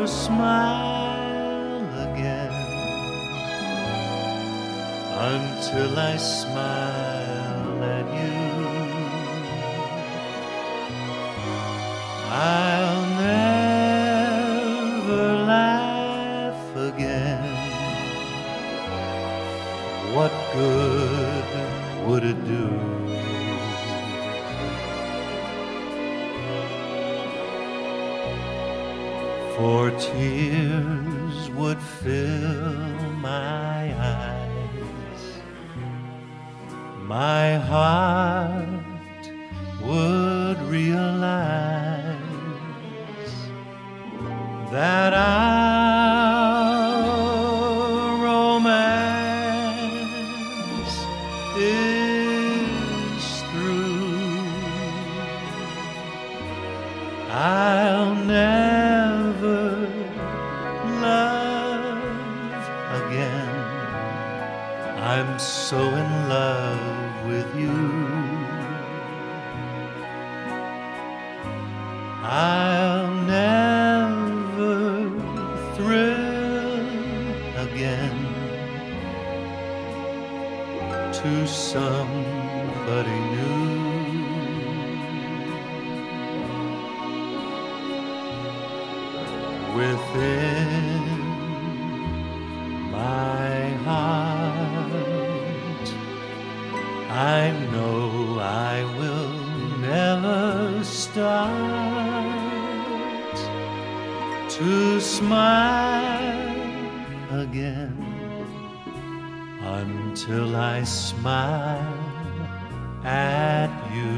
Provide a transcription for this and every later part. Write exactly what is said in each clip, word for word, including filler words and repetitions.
smile again, until I smile at you. I'll never laugh again. What good would it do? For tears would fill my eyes, my heart would realize that our romance is through. I'll never love again. I'm so in love with you. I'll never thrill again to somebody new. Within my heart, I know I will never start to smile again until I smile at you.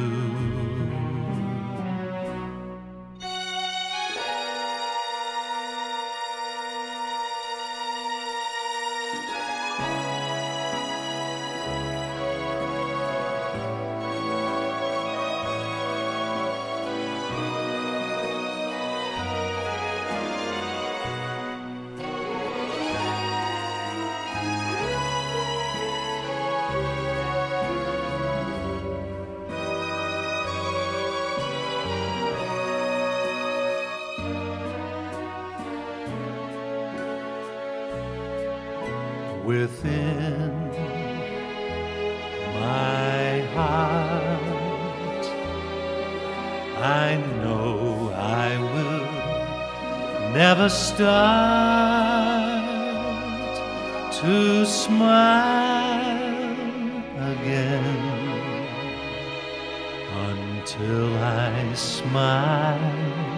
Within my heart, I know I will never start to smile again until I smile